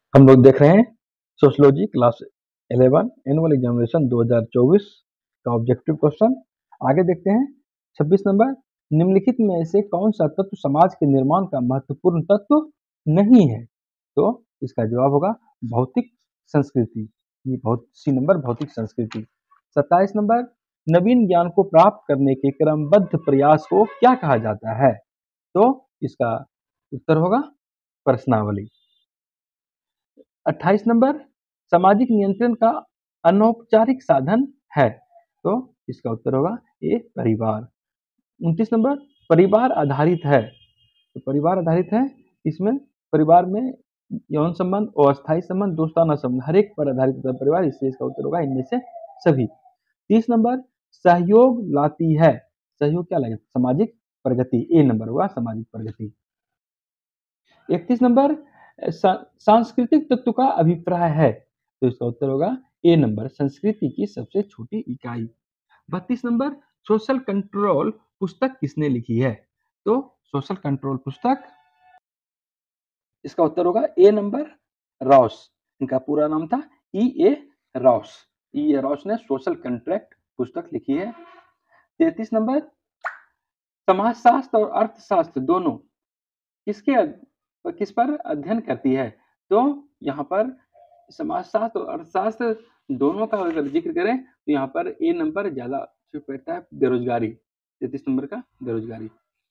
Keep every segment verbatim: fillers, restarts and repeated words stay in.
हम लोग देख रहे हैं sociology class eleven annual examination दो हज़ार चौबीस का ऑब्जेक्टिव क्वेश्चन। आगे देखते हैं छब्बीस नंबर, निम्नलिखित में से कौन सा तत्व समाज के निर्माण का महत्वपूर्ण तत्व नहीं है? तो इसका जवाब होगा भौतिक संस्कृति। ये बहुत सी नंबर भौतिक संस्कृति। सत्ताईस नंबर, नवीन ज्ञान को प्राप्त करने के क्रमबद्ध प्रयास को क्या कहा जाता है? तो इसका उत्तर होगा प्रश्नावली। अट्ठाईस नंबर, सामाजिक नियंत्रण का अनौपचारिक साधन है, तो इसका उत्तर होगा ए परिवार। उनतीस नंबर, परिवार आधारित है, तो परिवार आधारित है, इसमें परिवार में यौन संबंध, अस्थायी संबंध, दोस्ताना संबंध हर एक पर आधारित होता है परिवार, इसलिए इसका उत्तर होगा इनमें से सभी। तीस नंबर, सहयोग लाती है, सहयोग क्या लगेगा? सामाजिक प्रगति, ए नंबर होगा सामाजिक प्रगति। इकतीस नंबर, सांस्कृतिक तत्व का अभिप्राय है, तो इसका उत्तर होगा ए नंबर संस्कृति की सबसे छोटी इकाई। बत्तीस नंबर, सोशल कंट्रोल पुस्तक किसने लिखी है? तो सोशल कंट्रोल पुस्तक, इसका उत्तर होगा ए नंबर रॉस। इनका पूरा नाम था E A Ross. E A Ross ने सोशल कंट्रैक्ट पुस्तक लिखी है। तैतीस नंबर, समाजशास्त्र और अर्थशास्त्र दोनों किसके किस पर अध्ययन करती है? तो यहाँ पर समाजशास्त्र और अर्थशास्त्र दोनों का अगर जिक्र करें तो यहाँ पर ए नंबर ज्यादा बैठता है, बेरोजगारी। तैतीस नंबर का बेरोजगारी।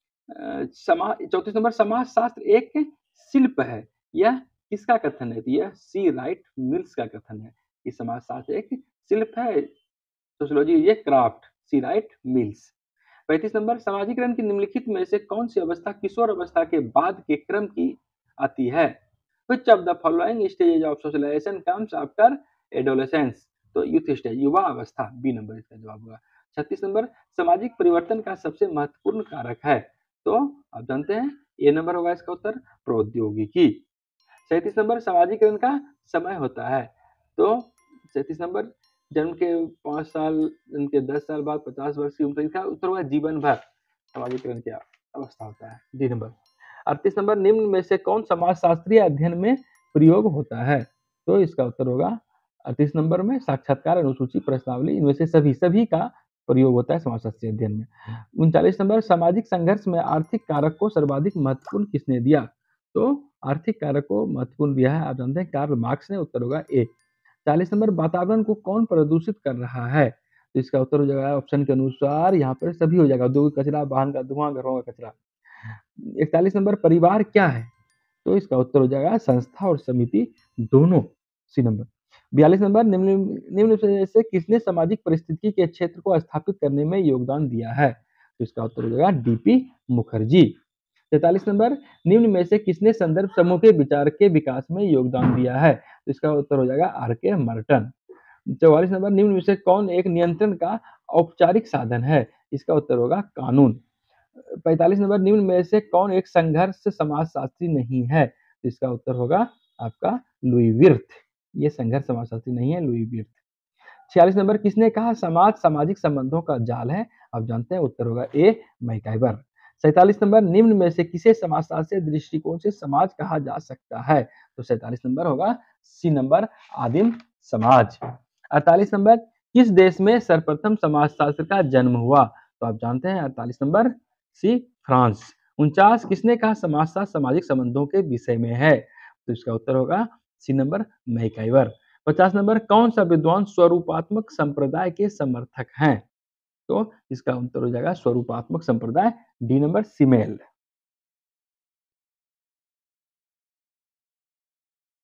समा चौतीस नंबर, समाजशास्त्र एक शिल्प है, यह किसका कथन है? तो यह सी राइट मिल्स का कथन है कि समाजशास्त्र एक शिल्प है। सोशियोलॉजी ये क्राफ्ट, सी राइट मिल्स। पैंतीस नंबर, समाजीकरण की निम्नलिखित में से कौन सी अवस्था किशोर अवस्था के बाद के क्रम की आती है? Which of the following stages of socialization comes after adolescence? तो यूथ स्टेज, युवा अवस्था, बी नंबर इसका जवाब होगा। छत्तीस नंबर, सामाजिक परिवर्तन का सबसे महत्वपूर्ण कारक है, तो आप जानते हैं ए नंबर होगा इसका उत्तर प्रौद्योगिकी। सैंतीस नंबर, सामाजिकरण का समय होता है, तो सैंतीस नंबर, जन्म के पांच साल, जन्म के दस साल बाद पचास वर्ष की उम्र का उत्तर होगा जीवन भर सामाजिकरण की अवस्था होता है, डी नंबर। अड़तीस नंबर, निम्न में से कौन समाजशास्त्रीय अध्ययन में प्रयोग होता है? तो इसका उत्तर होगा अड़तीस नंबर में साक्षात्कार, अनुसूची, प्रश्नावली, इनमें से सभी सभी का प्रयोग होता है समाजशास्त्रीय अध्ययन में। उनचालीस नंबर, सामाजिक संघर्ष में आर्थिक कारक को सर्वाधिक महत्वपूर्ण किसने दिया? तो आर्थिक कारक को महत्वपूर्ण दिया है, आप जानते हैं, कार्ल मार्क्स ने। उत्तर होगा ए। चालीस नंबर, वातावरण को कौन प्रदूषित कर रहा है? तो इसका उत्तर हो जाएगा ऑप्शन के अनुसार यहाँ पर सभी हो जाएगा, औद्योगिक कचरा, वाहन का धुआं, घरों का कचरा। इकतालीस नंबर, परिवार क्या है? तो इसका उत्तर हो जाएगा संस्था और समिति दोनों, सी नंबर। बयालीस नंबर, निम्न निम्न में से किसने सामाजिक परिस्थिति के क्षेत्र को स्थापित करने में योगदान दिया है? तो इसका उत्तर हो जाएगा डीपी मुखर्जी। तैतालीस नंबर, निम्न में से किसने संदर्भ समूह के विचार के विकास में योगदान दिया है? तो इसका उत्तर हो जाएगा आर के मर्टन। चौवालीस नंबर, निम्न में से कौन एक नियंत्रण का औपचारिक साधन है? इसका उत्तर होगा कानून। पैंतालीस नंबर, निम्न में से कौन एक संघर्ष समाजशास्त्री नहीं है? तो इसका उत्तर होगा आपका लुई विर्थ। ये संघर्ष समाजशास्त्री नहीं है, लुई विर्थ। छियालीस नंबर, किसने कहा समाज सामाजिक संबंधों का जाल है? आप जानते हैं, उत्तर होगा ए मैकाइवर। सैंतालीस नंबर, निम्न में से किसे समाजशास्त्रीय दृष्टिकोण से समाज कहा जा सकता है? तो सैंतालीस नंबर होगा सी नंबर, आदिम समाज। अड़तालीस नंबर, किस देश में सर्वप्रथम समाजशास्त्र का जन्म हुआ? तो आप जानते हैं अड़तालीस नंबर सी फ्रांस। उनचास, किसने कहा समाजशास्त्र सामाजिक संबंधों के विषय में है? तो इसका उत्तर होगा सी नंबर मैकाइवर। पचास नंबर, कौन सा विद्वान स्वरूपात्मक संप्रदाय के समर्थक हैं? तो इसका उत्तर हो जाएगा स्वरूपात्मक संप्रदाय, डी नंबर सिमेल।